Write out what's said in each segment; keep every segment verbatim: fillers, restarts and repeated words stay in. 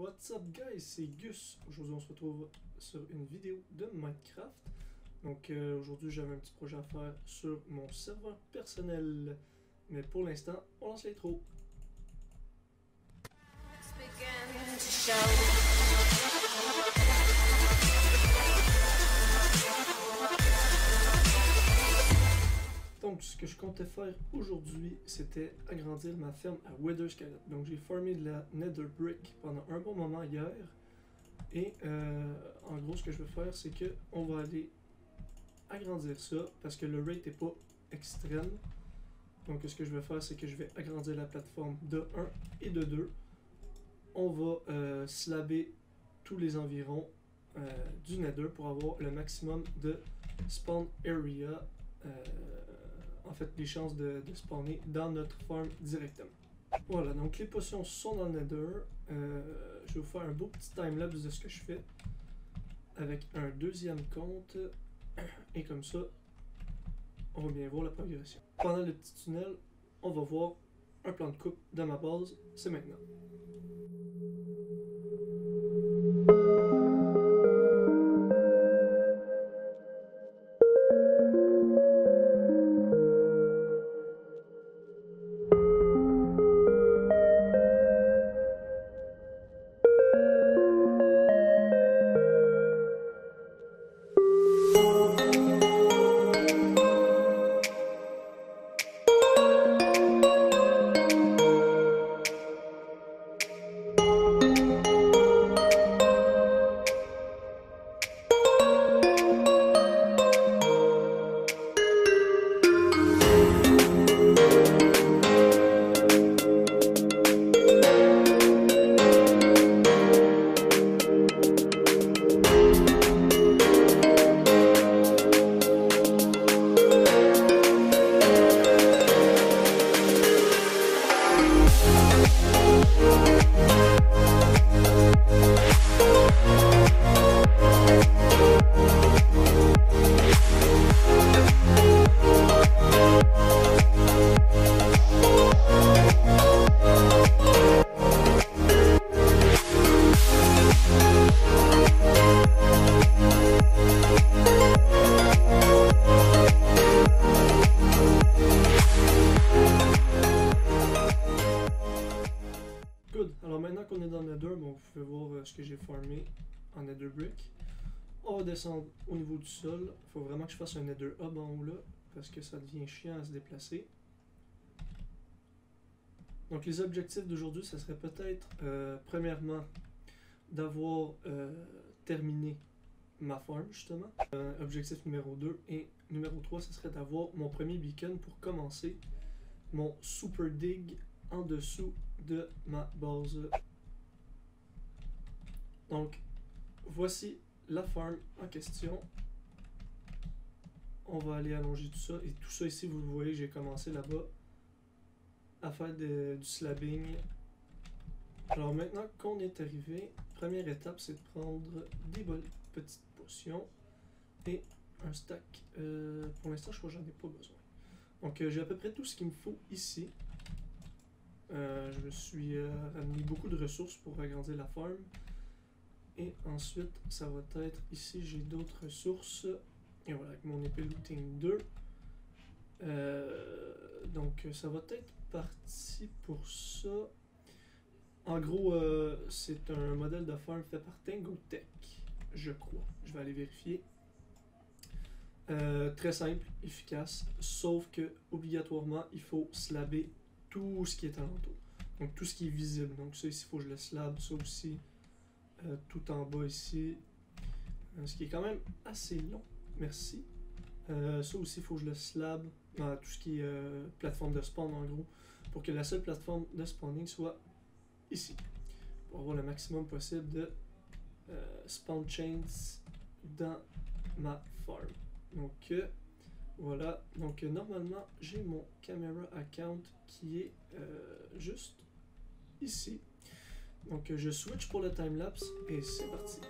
What's up guys, c'est Gus. Aujourd'hui on se retrouve sur une vidéo de Minecraft. Donc euh, aujourd'hui j'avais un petit projet à faire sur mon serveur personnel. Mais pour l'instant, on lance l'intro. Donc ce que je comptais faire aujourd'hui, c'était agrandir ma ferme à Wither Skylight. Donc j'ai farmé de la Nether Brick pendant un bon moment hier. Et euh, en gros ce que je veux faire, c'est que on va aller agrandir ça parce que le rate n'est pas extrême. Donc ce que je vais faire, c'est que je vais agrandir la plateforme de un et de deux. On va euh, slabber tous les environs euh, du Nether pour avoir le maximum de spawn area. Euh, en fait, les chances de, de spawner dans notre farm directement. Voilà, donc les potions sont dans le Nether. Euh, je vais vous faire un beau petit timelapse de ce que je fais avec un deuxième compte. Et comme ça, on va bien voir la progression. Pendant le petit tunnel, on va voir un plan de coupe dans ma base. C'est maintenant. Alors maintenant qu'on est dans le Nether, bon, vous pouvez voir euh, ce que j'ai farmé en Nether Brick. On va descendre au niveau du sol. Il faut vraiment que je fasse un Nether Hub en haut là, parce que ça devient chiant à se déplacer. Donc les objectifs d'aujourd'hui, ça serait peut-être, euh, premièrement, d'avoir euh, terminé ma farm justement. Euh, objectif numéro deux et numéro trois, ce serait d'avoir mon premier beacon pour commencer mon super dig en dessous de ma base. Donc voici la farm en question. On va aller allonger tout ça et tout ça ici, vous le voyez, j'ai commencé là-bas à faire de, du slabbing. Alors maintenant qu'on est arrivé, première étape, c'est de prendre des petites potions et un stack. Euh, pour l'instant, je crois que j'en ai pas besoin. Donc euh, j'ai à peu près tout ce qu'il me faut ici. Euh, je me suis euh, ramené beaucoup de ressources pour agrandir la farm. Et ensuite, ça va être ici, j'ai d'autres ressources. Et voilà, avec mon épée looting deux. Euh, donc ça va être parti pour ça. En gros, euh, c'est un modèle de farm fait par Tango Tech, je crois. Je vais aller vérifier. Euh, très simple, efficace, sauf que obligatoirement, il faut slabber tout ce qui est alentour. Donc tout ce qui est visible. Donc ça ici, il faut que je le slab. Ça aussi, euh, tout en bas ici. Euh, ce qui est quand même assez long. Merci. Euh, ça aussi, il faut que je le slab. Dans tout ce qui est euh, plateforme de spawn en gros. Pour que la seule plateforme de spawning soit ici. Pour avoir le maximum possible de euh, spawn chains dans ma farm. Donc euh, voilà, donc euh, normalement j'ai mon camera account qui est euh, juste ici. Donc euh, je switch pour le timelapse et c'est parti.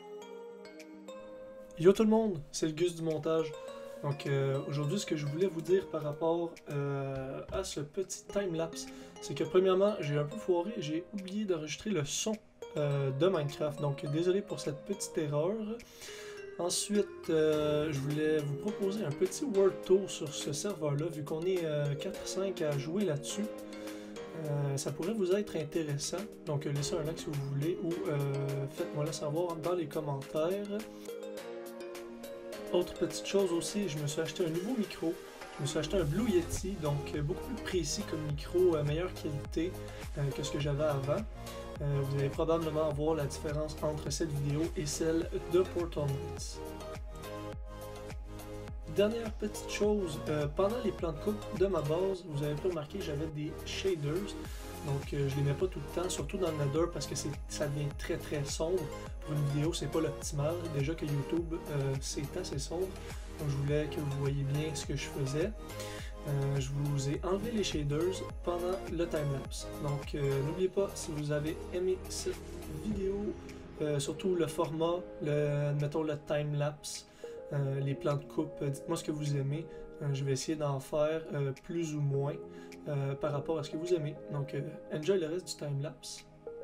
Yo tout le monde, c'est le Gus du montage. Donc euh, aujourd'hui, ce que je voulais vous dire par rapport euh, à ce petit timelapse, c'est que premièrement, j'ai un peu foiré, j'ai oublié d'enregistrer le son euh, de Minecraft. Donc désolé pour cette petite erreur. Ensuite, euh, je voulais vous proposer un petit World Tour sur ce serveur-là, vu qu'on est euh, quatre cinq à jouer là-dessus. Euh, ça pourrait vous être intéressant, donc laissez un like si vous voulez, ou euh, faites-moi le savoir dans les commentaires. Autre petite chose aussi, je me suis acheté un nouveau micro. Je me suis acheté un Blue Yeti, donc euh, beaucoup plus précis comme micro, euh, meilleure qualité euh, que ce que j'avais avant. Euh, vous allez probablement voir la différence entre cette vidéo et celle de Portal Knights. Dernière petite chose, euh, pendant les plans de coupe de ma base, vous avez pu remarquer que j'avais des shaders. Donc euh, je les mets pas tout le temps, surtout dans le Nether parce que ça devient très très sombre. Pour une vidéo, c'est pas l'optimal. Déjà que YouTube, euh, c'est assez sombre. Donc je voulais que vous voyez bien ce que je faisais. Euh, je vous ai enlevé les shaders pendant le timelapse. Donc euh, n'oubliez pas, si vous avez aimé cette vidéo, euh, surtout le format, le, admettons le timelapse, euh, les plans de coupe, euh, dites-moi ce que vous aimez. Euh, je vais essayer d'en faire euh, plus ou moins euh, par rapport à ce que vous aimez. Donc euh, enjoy le reste du timelapse.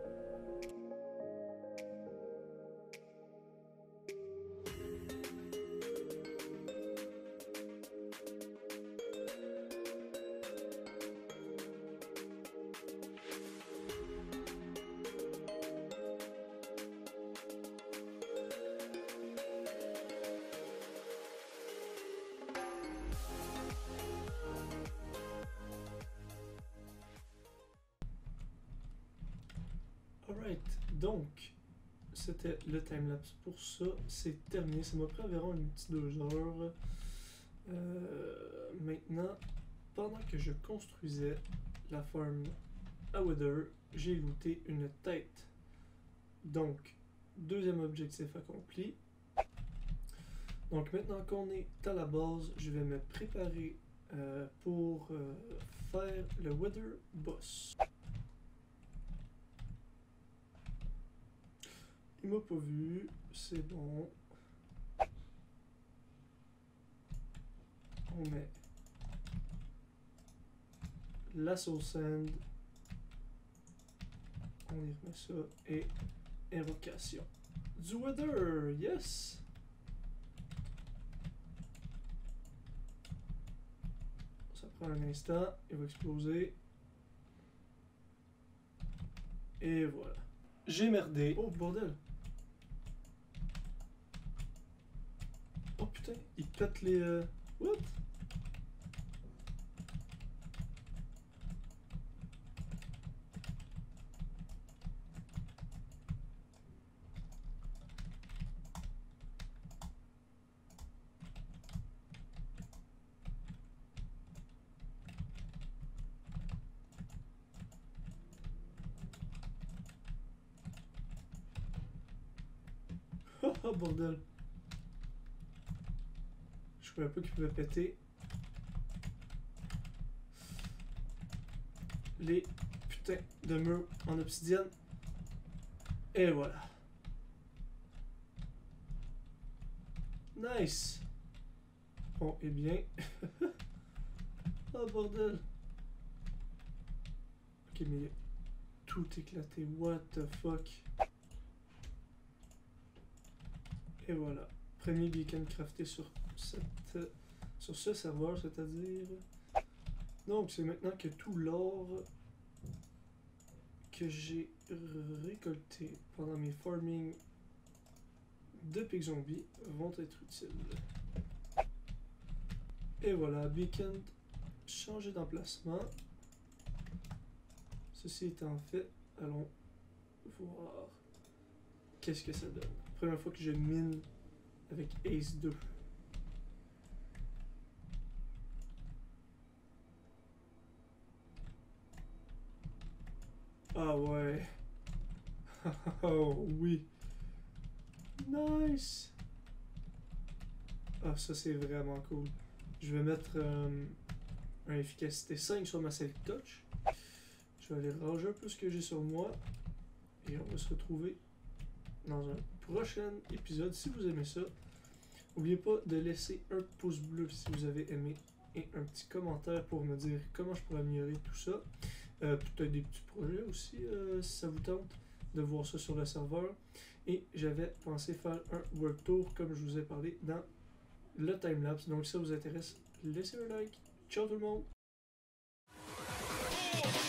Alright, donc c'était le timelapse pour ça, c'est terminé, ça m'a pris environ une petite deux heures. Euh, maintenant, pendant que je construisais la farm à Wither, j'ai looté une tête. Donc, deuxième objectif accompli. Donc maintenant qu'on est à la base, je vais me préparer euh, pour euh, faire le Wither Boss. Il m'a pas vu, c'est bon. On met la soul sand. On y remet ça et invocation du Wither, yes! Ça prend un instant, il va exploser. Et voilà. J'ai merdé. Oh bordel! Oh putain, il pète les... Euh... What? Oh bordel! Je savais pas qu'il pouvait péter les putains de murs en obsidienne. Et voilà. Nice! Bon, et bien. Oh bordel! Ok, mais tout éclaté. What the fuck? Et voilà. Premier beacon crafté sur cette, sur ce serveur, c'est-à-dire. Donc, c'est maintenant que tout l'or que j'ai récolté pendant mes farming de pig zombies vont être utiles. Et voilà, beacon changé d'emplacement. Ceci étant fait, allons voir qu'est-ce que ça donne. Première fois que je mine avec Ace deux. Ah ouais. Oh oui. Nice. Ah ça c'est vraiment cool. Je vais mettre euh, un efficacité cinq sur ma Self Touch. Je vais aller ranger un peu ce que j'ai sur moi. Et on va se retrouver dans un prochain épisode. Si vous aimez ça, n'oubliez pas de laisser un pouce bleu si vous avez aimé et un petit commentaire pour me dire comment je pourrais améliorer tout ça. Euh, Peut-être des petits projets aussi euh, si ça vous tente. de voir ça sur le serveur. Et j'avais pensé faire un world tour comme je vous ai parlé dans le timelapse. Donc si ça vous intéresse, laissez un like. Ciao tout le monde!